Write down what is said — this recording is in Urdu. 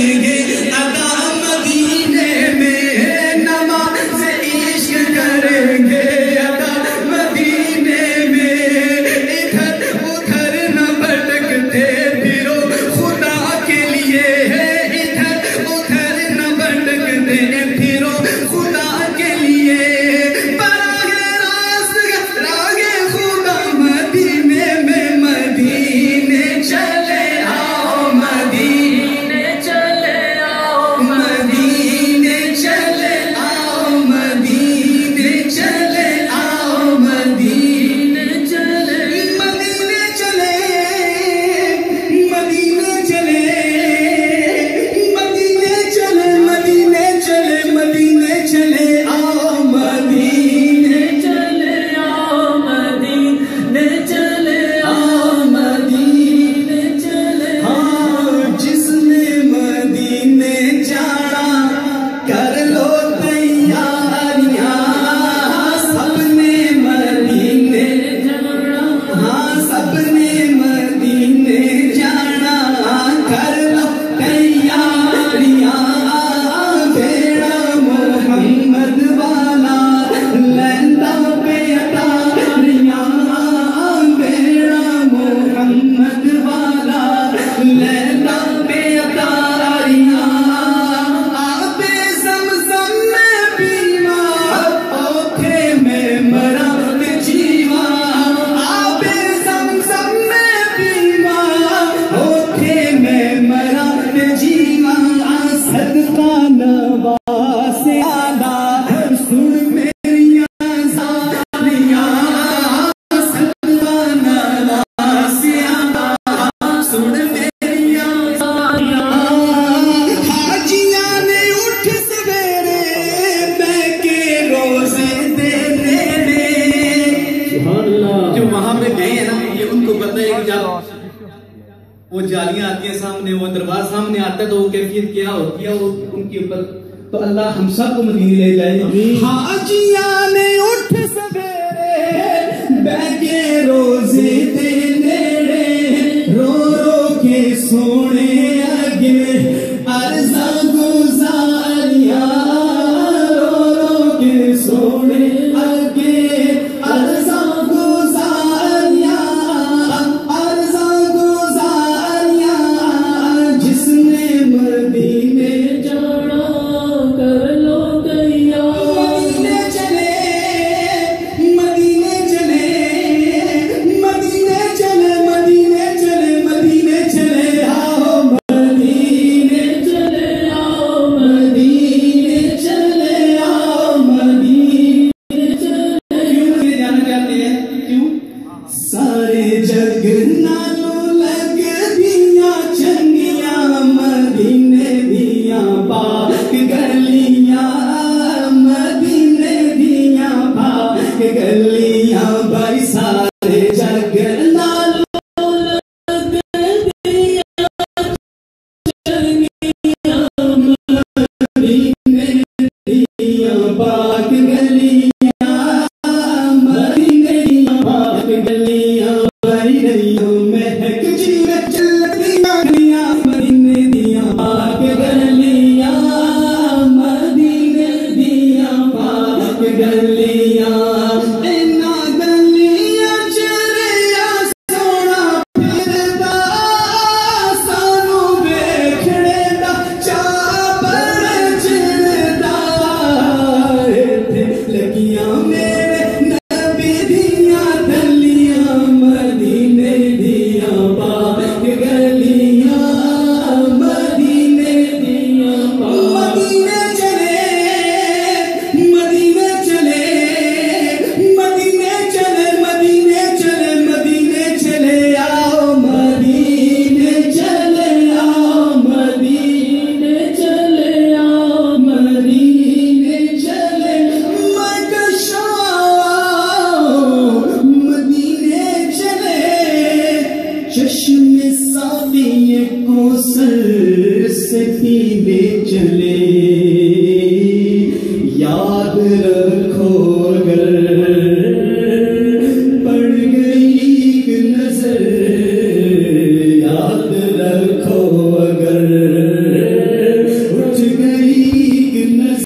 وہ جالیاں آتی ہیں سامنے، وہ دربار سامنے آتا ہے تو وہ کیفیت کیا ہوتی ہے ان کے اوپر. تو اللہ ہم سب کو مدینے لے جائے. حاجیاں نے اٹھ سویرے بیٹھ کے روزے دے نیڑے رو رو کے سونے اگے عرضاں گزاریاں رو رو کے سونے اگے عرضاں چشم صافی کوثر سے پینے چلے.